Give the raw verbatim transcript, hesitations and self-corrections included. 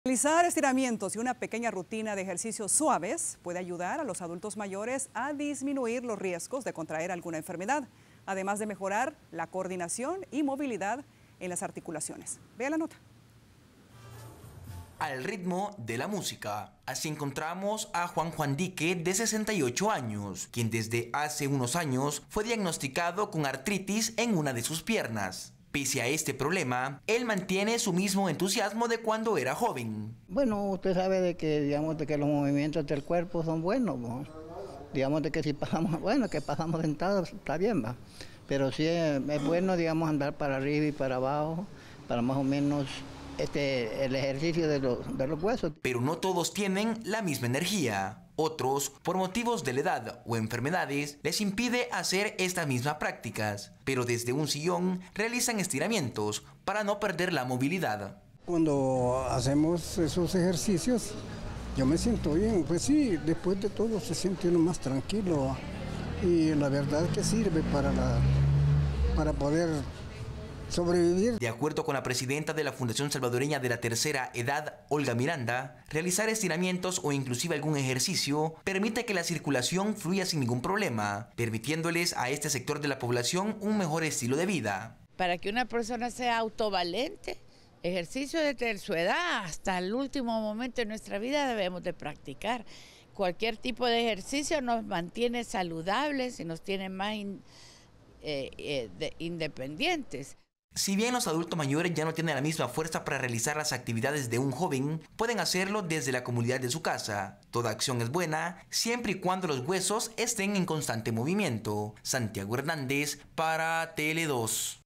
Realizar estiramientos y una pequeña rutina de ejercicios suaves puede ayudar a los adultos mayores a disminuir los riesgos de contraer alguna enfermedad, además de mejorar la coordinación y movilidad en las articulaciones. Vea la nota. Al ritmo de la música. Así encontramos a Juan Juan Dique, de sesenta y ocho años, quien desde hace unos años fue diagnosticado con artritis en una de sus piernas. Pese a este problema, él mantiene su mismo entusiasmo de cuando era joven. Bueno, usted sabe de que, digamos, de que los movimientos del cuerpo son buenos, ¿no? Digamos de que si pasamos, bueno, que pasamos sentados, está bien, va. Pero sí es, es bueno, digamos, andar para arriba y para abajo, para más o menos este, el ejercicio de los, de los huesos. Pero no todos tienen la misma energía. Otros, por motivos de la edad o enfermedades, les impide hacer estas mismas prácticas, pero desde un sillón realizan estiramientos para no perder la movilidad. Cuando hacemos esos ejercicios, yo me siento bien, pues sí, después de todo se siente uno más tranquilo y la verdad que sirve para, la, para poder sobrevivir. De acuerdo con la presidenta de la Fundación Salvadoreña de la Tercera Edad, Olga Miranda, realizar estiramientos o inclusive algún ejercicio permite que la circulación fluya sin ningún problema, permitiéndoles a este sector de la población un mejor estilo de vida. Para que una persona sea autovalente, ejercicio desde su edad hasta el último momento de nuestra vida debemos de practicar. Cualquier tipo de ejercicio nos mantiene saludables y nos tiene más in, eh, eh, de, independientes. Si bien los adultos mayores ya no tienen la misma fuerza para realizar las actividades de un joven, pueden hacerlo desde la comodidad de su casa. Toda acción es buena, siempre y cuando los huesos estén en constante movimiento. Santiago Hernández para Tele dos.